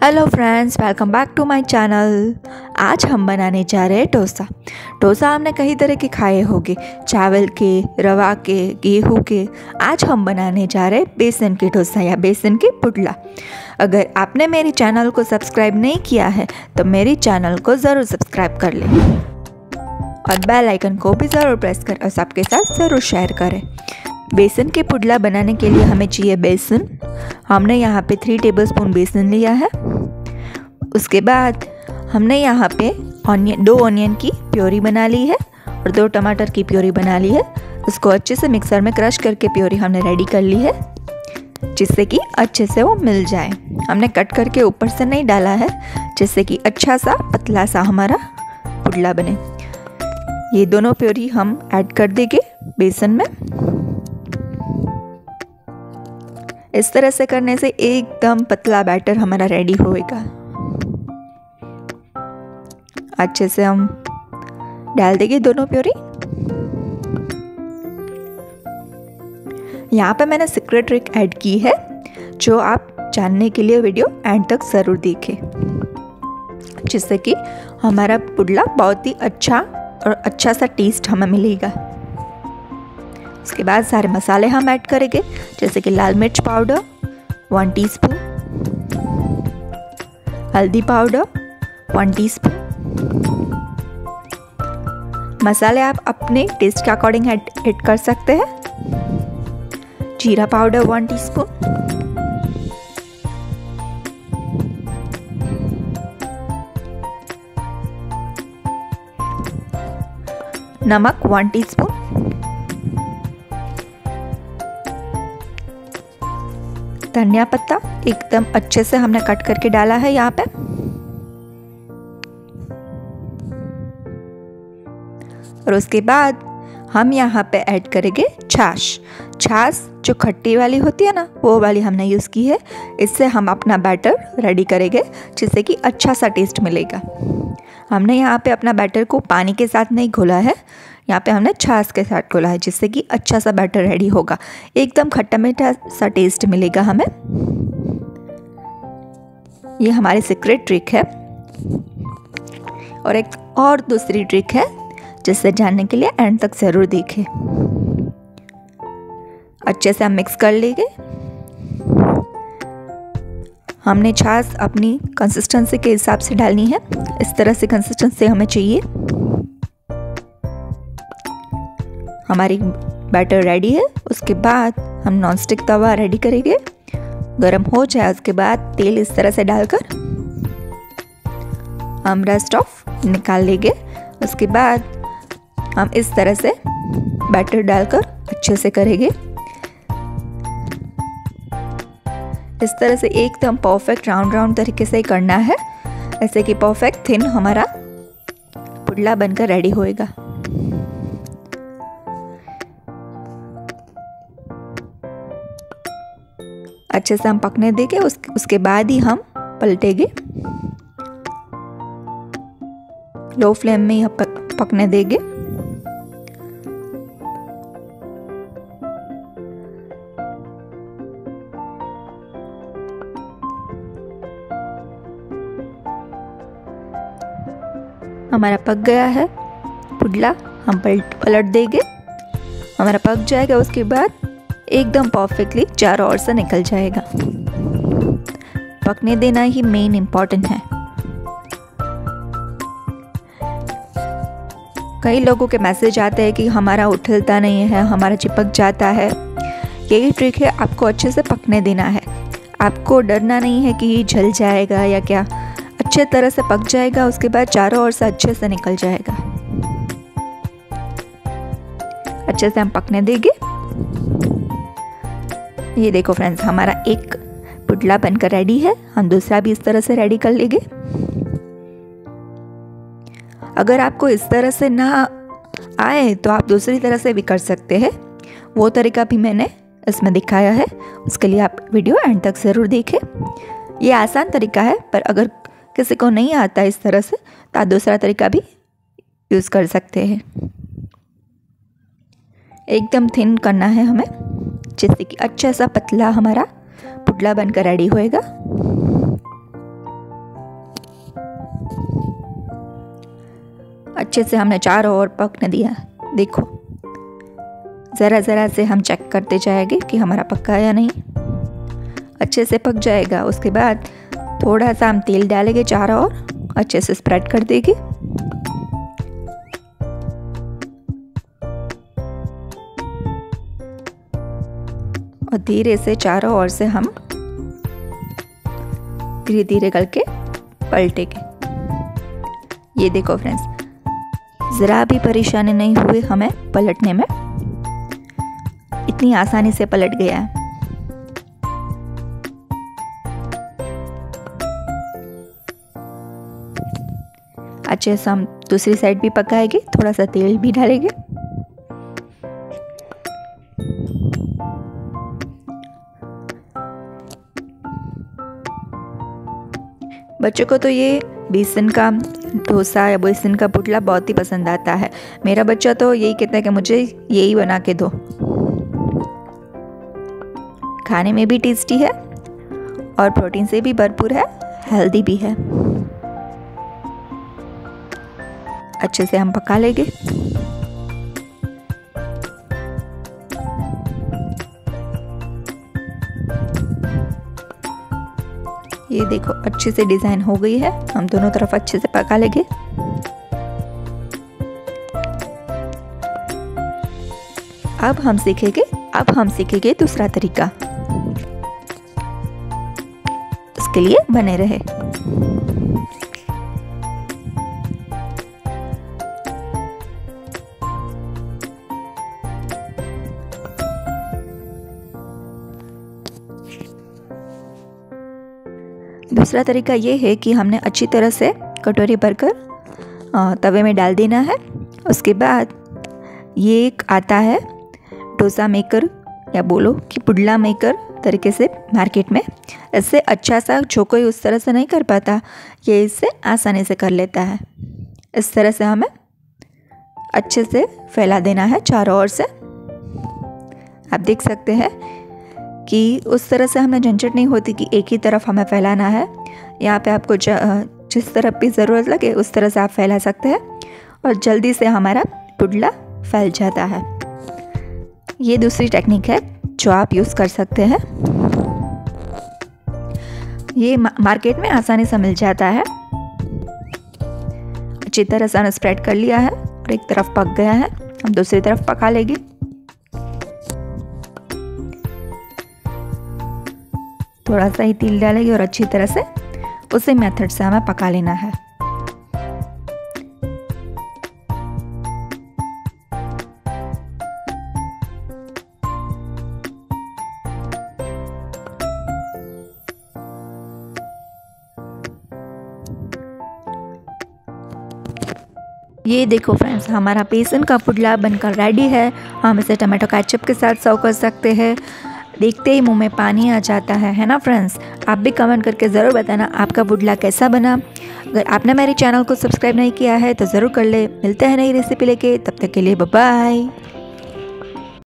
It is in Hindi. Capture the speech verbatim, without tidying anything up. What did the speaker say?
Hello friends, welcome back to my channel. आज हम बनाने जा रहे हैं डोसा। डोसा हमने कई तरह के खाए होंगे, चावल के, रवा के, गेहूं के। आज हम बनाने जा रहे हैं बेसन के डोसा या बेसन के पुडला। अगर आपने मेरी चैनल को सब्सक्राइब नहीं किया है तो मेरी चैनल को ज़रूर सब्सक्राइब कर लें और बेल आइकन को भी ज़रूर प्रेस कर और सबके साथ ज़रूर शेयर करें। बेसन के पुडला बनाने के लिए हमें चाहिए बेसन। हमने यहाँ पे थ्री टेबलस्पून बेसन लिया है। उसके बाद हमने यहाँ पे ऑनियन दो ऑनियन की प्योरी बना ली है और दो टमाटर की प्योरी बना ली है। उसको अच्छे से मिक्सर में क्रश करके प्योरी हमने रेडी कर ली है, जिससे कि अच्छे से वो मिल जाए। हमने कट करके ऊपर से नहीं डाला है, जिससे कि अच्छा सा पतला सा हमारा पुडला बने। ये दोनों प्योरी हम ऐड कर देंगे बेसन में। इस तरह से करने से एकदम पतला बैटर हमारा रेडी होएगा। अच्छे से हम डाल देंगे दोनों प्योरी। यहाँ पे मैंने सीक्रेट ट्रिक ऐड की है, जो आप जानने के लिए वीडियो एंड तक ज़रूर देखें, जिससे कि हमारा पुडला बहुत ही अच्छा और अच्छा सा टेस्ट हमें मिलेगा। उसके बाद सारे मसाले हम ऐड करेंगे, जैसे कि लाल मिर्च पाउडर वन टीस्पून, हल्दी पाउडर वन टीस्पून। मसाले आप अपने टेस्ट के अकॉर्डिंग ऐड कर सकते हैं। जीरा पाउडर वन टीस्पून, नमक वन टीस्पून, धनिया पत्ता एकदम अच्छे से हमने कट करके डाला है यहाँ पे। और उसके बाद हम यहाँ पे ऐड करेंगे छाछ। छाछ जो खट्टी वाली होती है ना, वो वाली हमने यूज़ की है। इससे हम अपना बैटर रेडी करेंगे, जिससे कि अच्छा सा टेस्ट मिलेगा। हमने यहाँ पे अपना बैटर को पानी के साथ नहीं घोला है, यहाँ पे हमने छाछ के साथ घोला है, जिससे कि अच्छा सा बैटर रेडी होगा। एकदम खट्टा मीठा सा टेस्ट मिलेगा हमें। ये हमारी सीक्रेट ट्रिक है। और एक और दूसरी ट्रिक है, जिससे जानने के लिए एंड तक ज़रूर देखें। अच्छे से हम मिक्स कर लेंगे। हमने छाछ अपनी कंसिस्टेंसी के हिसाब से डालनी है। इस तरह से कंसिस्टेंसी हमें चाहिए। हमारी बैटर रेडी है। उसके बाद हम नॉनस्टिक तवा रेडी करेंगे। गरम हो जाए उसके बाद तेल इस तरह से डालकर हम रेस्ट ऑफ निकाल लेंगे। उसके बाद हम इस तरह से बैटर डालकर अच्छे से करेंगे। इस तरह से एकदम परफेक्ट राउंड राउंड तरीके से करना है, ऐसे कि परफेक्ट थिन हमारा पुडला बनकर रेडी होएगा। अच्छे से हम पकने देंगे। उस, उसके बाद ही हम पलटेंगे। लो फ्लेम में ही पक, पकने देंगे। हमारा पक गया है पुडला। हम पलट पलट देंगे। हमारा पक जाएगा। उसके बाद एकदम परफेक्टली चारों ओर से निकल जाएगा। पकने देना ही मेन इम्पॉर्टेंट है। कई लोगों के मैसेज आते हैं कि हमारा उठलता नहीं है, हमारा चिपक जाता है। यही ट्रिक है, आपको अच्छे से पकने देना है। आपको डरना नहीं है कि जल जाएगा या क्या। अच्छे तरह से पक जाएगा। उसके बाद चारों ओर से अच्छे से निकल जाएगा। अच्छे से हम पकने देंगे। ये देखो फ्रेंड्स, हमारा एक पुडला बनकर रेडी है। हम दूसरा भी इस तरह से रेडी कर लेंगे। अगर आपको इस तरह से ना आए तो आप दूसरी तरह से भी कर सकते हैं। वो तरीका भी मैंने इसमें दिखाया है। उसके लिए आप वीडियो एंड तक ज़रूर देखें। ये आसान तरीका है, पर अगर किसी को नहीं आता इस तरह से तो आप दूसरा तरीका भी यूज़ कर सकते हैं। एकदम थिन करना है हमें, जिससे कि अच्छा सा पतला हमारा पुडला बनकर रेडी होएगा। अच्छे से हमने चारों ओर पकने दिया। देखो ज़रा ज़रा से हम चेक करते जाएंगे कि हमारा पक्का है या नहीं। अच्छे से पक जाएगा, उसके बाद थोड़ा सा हम तेल डालेंगे चारों ओर, अच्छे से स्प्रेड कर देंगे। और धीरे से चारों ओर से हम धीरे धीरे करके पलटेंगे। ये देखो फ्रेंड्स, ज़रा भी परेशानी नहीं हुई हमें पलटने में, इतनी आसानी से पलट गया है। अच्छे से हम दूसरी साइड भी पकाएंगे, थोड़ा सा तेल भी डालेंगे। बच्चों को तो ये बेसन का डोसा या बेसन का पुडला बहुत ही पसंद आता है। मेरा बच्चा तो यही कहता है कि मुझे यही बना के दो। खाने में भी टेस्टी है और प्रोटीन से भी भरपूर है, हेल्दी भी है। अच्छे से हम पका लेंगे। ये देखो अच्छे से डिज़ाइन हो गई है, हम दोनों तरफ अच्छे से पका लेंगे। अब हम सीखेंगे अब हम सीखेंगे दूसरा तरीका। इसके लिए बने रहे। दूसरा तरीका ये है कि हमने अच्छी तरह से कटोरी भरकर तवे में डाल देना है। उसके बाद ये एक आता है डोसा मेकर या बोलो कि पुडला मेकर तरीके से मार्केट में, इससे अच्छा सा जो कोई उस तरह से नहीं कर पाता, ये इससे आसानी से कर लेता है। इस तरह से हमें अच्छे से फैला देना है चारों ओर से। आप देख सकते हैं कि उस तरह से हमें झंझट नहीं होती कि एक ही तरफ हमें फैलाना है। यहाँ पे आपको जिस तरफ भी ज़रूरत लगे उस तरह से आप फैला सकते हैं और जल्दी से हमारा पुडला फैल जाता है। ये दूसरी टेक्निक है जो आप यूज़ कर सकते हैं। ये मार्केट में आसानी से मिल जाता है। अच्छी तरह से हमने स्प्रेड कर लिया है और एक तरफ पक गया है, हम दूसरी तरफ पका लेंगे। थोड़ा सा ही तेल डालेंगे और अच्छी तरह से उसी मेथड से हमें पका लेना है। ये देखो फ्रेंड्स, हमारा बेसन का पुडला बनकर रेडी है। हम इसे टमाटो केचप के साथ सर्व कर सकते हैं। देखते ही मुंह में पानी आ जाता है है ना फ्रेंड्स। आप भी कमेंट करके ज़रूर बताना आपका पुडला कैसा बना। अगर आपने मेरे चैनल को सब्सक्राइब नहीं किया है तो ज़रूर कर ले। मिलते हैं नई रेसिपी लेके, तब तक के लिए बाय बाय।